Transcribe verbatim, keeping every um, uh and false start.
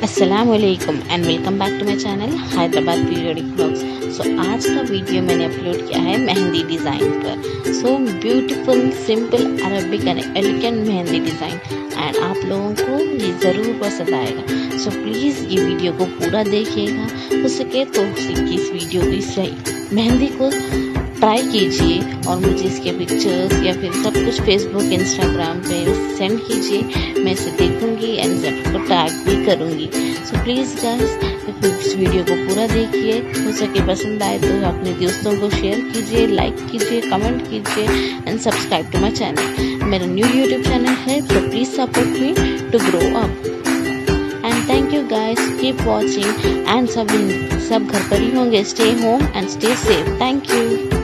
अस्सलामुअलैकुम and welcome back to my channel Hyderabad periodic vlogs. So आज का वीडियो मैंने अपलोड किया है मेहंदी डिज़ाइन पर। So beautiful simple Arabic and elegant mehndi design and आप लोगों को ये ज़रूर पसंद आएगा। सो प्लीज़ ये वीडियो को पूरा देखिएगा, हो सके तो इस वीडियो की सही मेहंदी को ट्राई कीजिए और मुझे इसके पिक्चर्स या फिर सब कुछ फेसबुक इंस्टाग्राम पे सेंड कीजिए। मैं इसे देखूंगी एंड सबको टैग भी करूंगी। सो प्लीज़ गाइस इस वीडियो को पूरा देखिए, हो सके पसंद आए तो अपने दोस्तों को शेयर कीजिए, लाइक कीजिए, कमेंट कीजिए and subscribe to my channel. मेरा न्यू यूट्यूब चैनल है, so please support me to grow up and thank you guys, keep watching and सब सब घर पर ही होंगे। Stay home and stay safe. Thank you.